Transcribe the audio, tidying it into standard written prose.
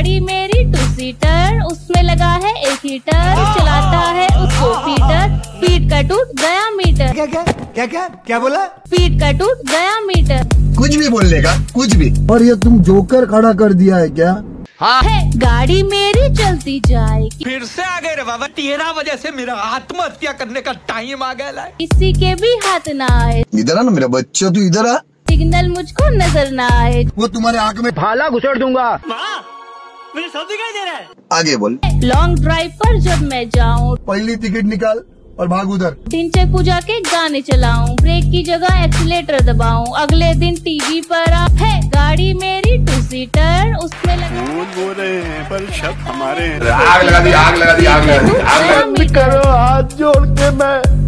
गाड़ी मेरी 2 सीटर, उसमें लगा है 1 हीटर, चलाता है उसको पीटर, स्पीड का टूट गया मीटर। क्या क्या क्या क्या क्या बोला? स्पीड का टूट गया मीटर। कुछ भी बोल लेगा, कुछ भी। और ये तुम जोकर खड़ा कर दिया है क्या? हाँ है, गाड़ी मेरी चलती जाएगी। फिर से आ गए रे बाबा, 13 बजे से मेरा आत्महत्या करने का टाइम आ गया है। किसी के भी हाथ ना आए, इधर आ ना मेरा बच्चा, तू इधर आ। सिग्नल मुझको नजर ना आए, वो तुम्हारे आंख में भाला घुसेड़ दूंगा। मुझे सब दिखाई दे रहा है। आगे बोल। लॉन्ग ड्राइव पर जब मैं जाऊँ, पहली टिकट निकाल और भाग उधर। ढिंचैक पूजा के गाने चलाऊं, ब्रेक की जगह एक्सीलेटर दबाऊं, अगले दिन टीवी पर है गाड़ी मेरी 2 सीटर, उसमें लगा बोल रहे हैं पर शक हमारे हैं। आग लगा दी, आग लगा दी, आग लगा दी, आग लगा दी। करो हाथ जोड़ के मैं